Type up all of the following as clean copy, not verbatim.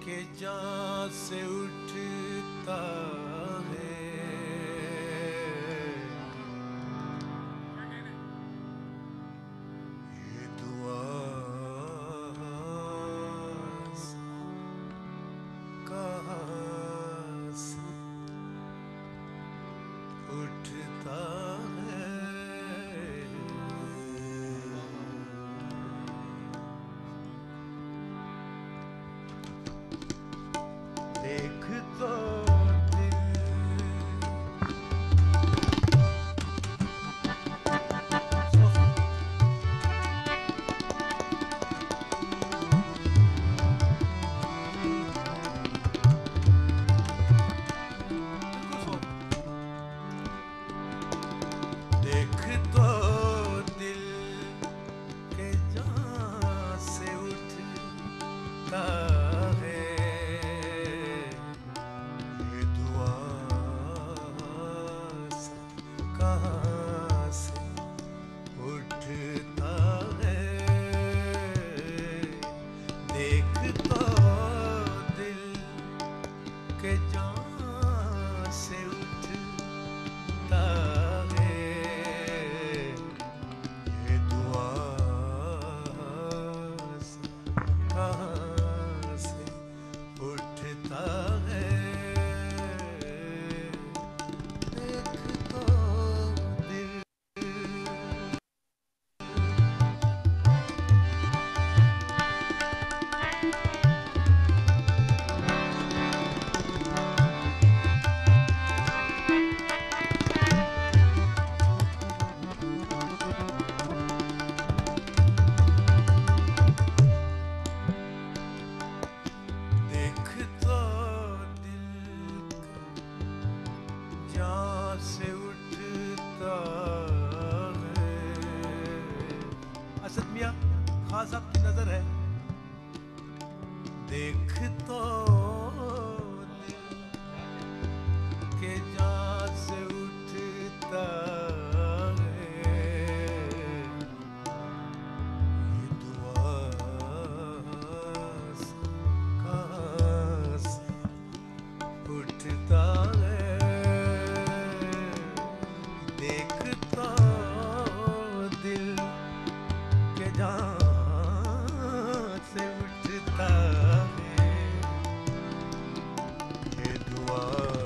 کہ جان سے اٹھتا ہے یہ دعا کہاں سے اٹھتا ہے دیکھ تو خاص آپ کی نظر ہے دیکھ تو کہ جان سے اٹھتا ہے یہ دعا کہاں سے اٹھتا ہے دیکھ تو دل کہ جان سے اٹھتا ہے یہ دعا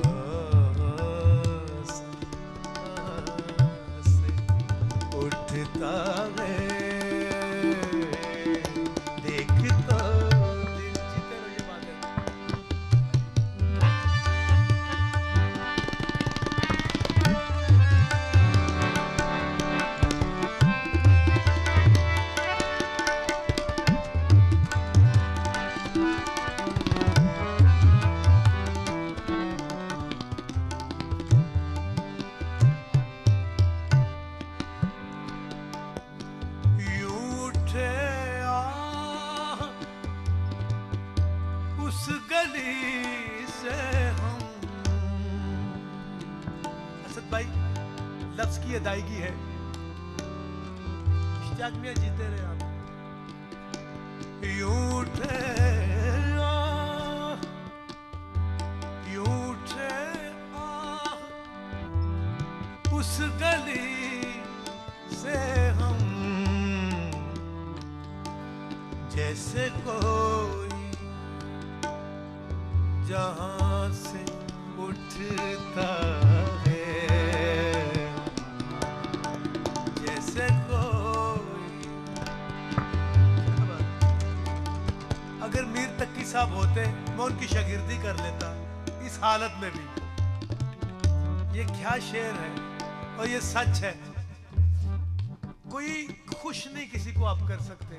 سے اٹھتا ہے دیکھتا دل جیتے رہو یہ بات ہے اس گلی سے ہم اسد بھائی لفظ کی ادائیگی ہے اشتیاق میاں جیتے رہے آپ یوں اٹھے اس گلی سے ہم جیسے کوئی جہاں سے اٹھتا ہے جیسے کوئی اگر میر تقی صاحب ہوتے میں ان کی شاگردی کر لیتا اس حالت میں بھی یہ کیا شعر ہے اور یہ سچ ہے کوئی خوش نہیں کسی کو آپ کر سکتے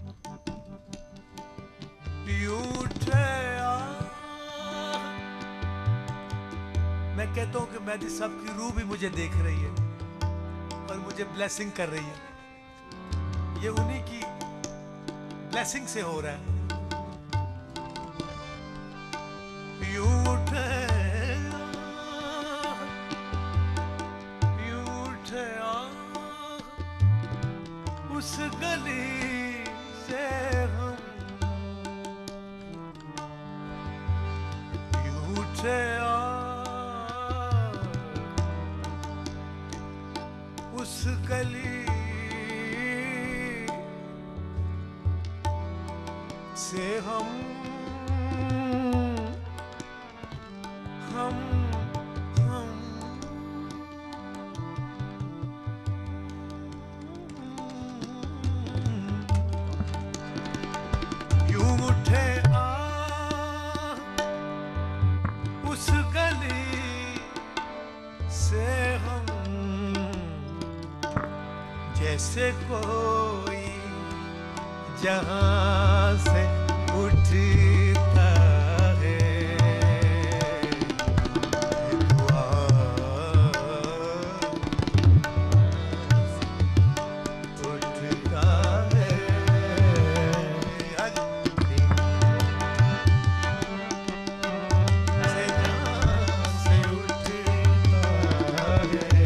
میں کہتا ہوں کہ مہدی صاحب کی روح بھی مجھے دیکھ رہی ہے اور مجھے بلیسنگ کر رہی ہے یہ انہی کی بلیسنگ سے ہو رہا ہے اس گلی سے ہم उठे उस गली से हम यूं उठे उस गली से हम जैसे कोई जहां से उठता है दुआ उठता है से जहां से उठता है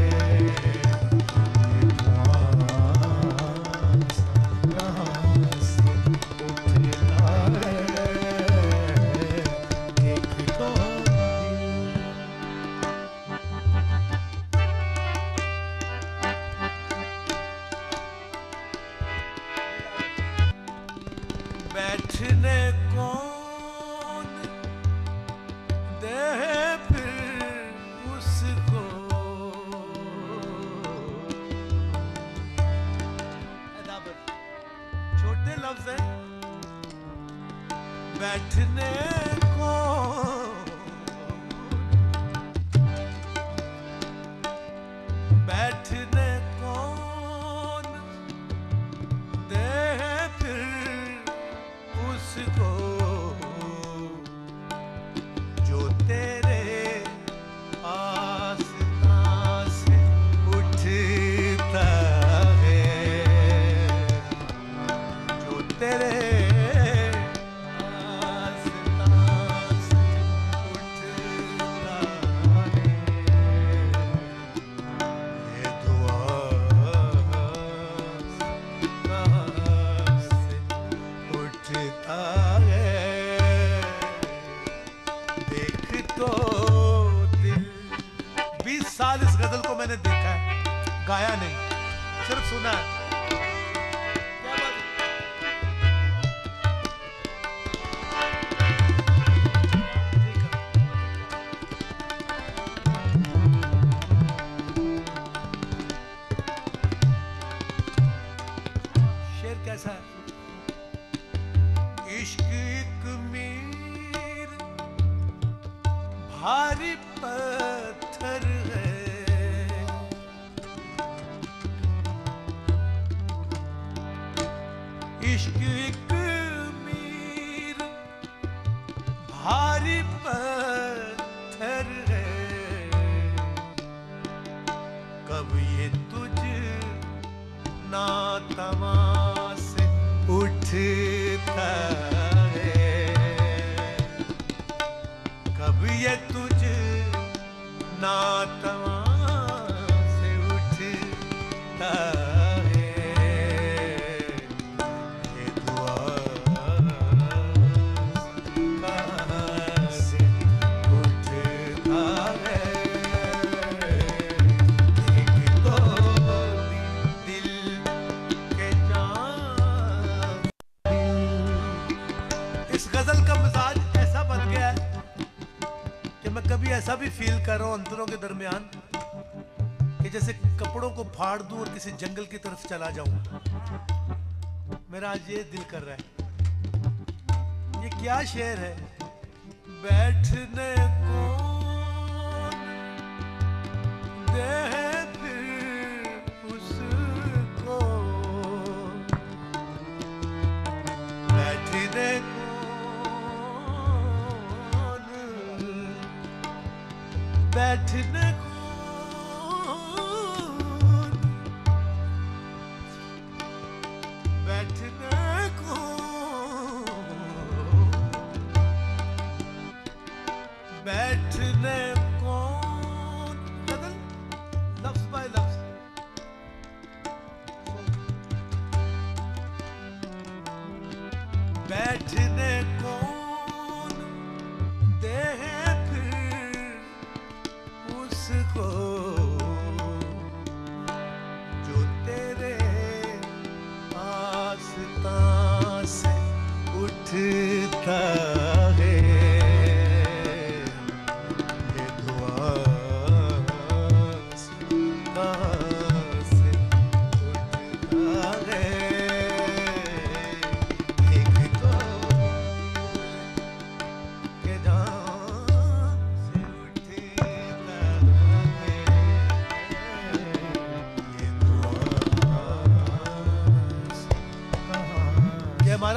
बैठने कौन दे फिर उसको छोटे लफ्ज है बैठने बैठने कौन दे फिर उसको जो तेरे आस्था से उठता है जो तेरे साल इस गजल को मैंने देखा है, गाया नहीं, सिर्फ सुना है। क्या बात है? शेर कैसा है? इश्क एक मीर भारी पत्थर है, इश्क एक मीर भारी पत्थर है, कब ये तुझ नातवा से उठता है, कब ये तुझ नातवा से उठता है, ये दुआ कहाँ से उठता है, एक तो दिल के जान। इस गजल का मिजाज ऐसा बन गया है कि मैं कभी ऐसा भी फील कर रहा हूँ अंतरों के दरमियान कि जैसे कपड़ों को फाड़ दूं और किसी जंगल की तरफ चला जाऊं। मेरा आज ये दिल कर रहा है। ये क्या शेर है? बैठने कौन दे फिर उसको, बैठने बैठने कौन, बैठने कौन, बैठने कौन, लफ्ज बाय लफ्ज, बैठने कौन दे फिर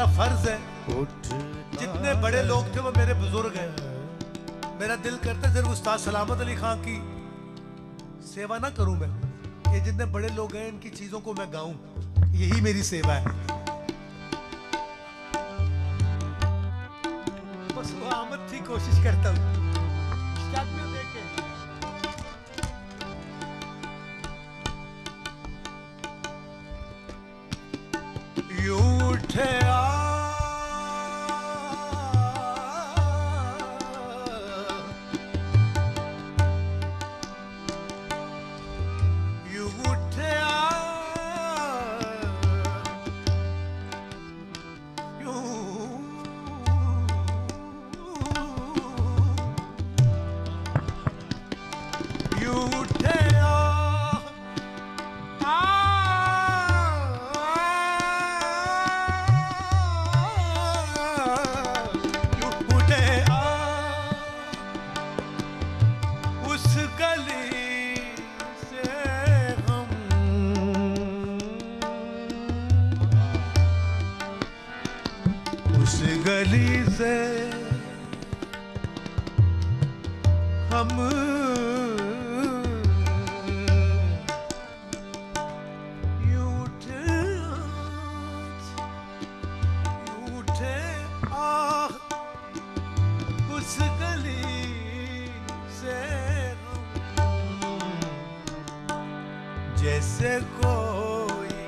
फर्ज है, जितने बड़े लोग थे वो मेरे बुजुर्ग हैं। मेरा दिल करता सिर्फ उस्ताद सलामत अली खां की सेवा ना करूं मैं, ये जितने बड़े लोग हैं इनकी चीजों को मैं गाऊं, यही मेरी सेवा है। बस वो आमद थी, कोशिश करता हूं देखे। यूं उठे गली से हम यूं उठे आह, उस गली से हम जैसे कोई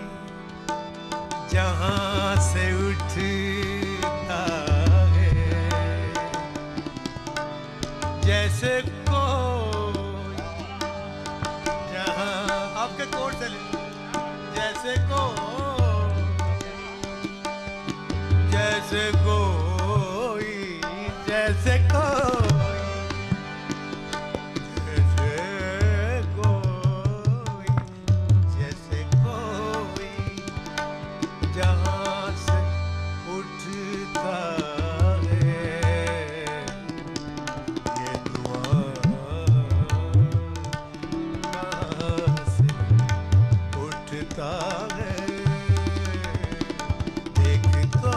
जहां से उठता है, जैसे कोई जहां, आपके कोट से ले, जैसे कोई, जैसे कोई, जैसे कोई, जैसे कोई जहां से उठता है, ये दुआ कहाँ से उठता है। देख तो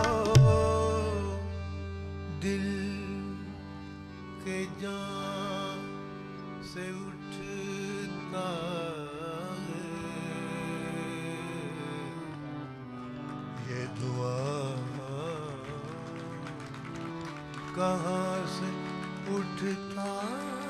दिल के जान से उठता है, ये दुआ कहाँ से उठता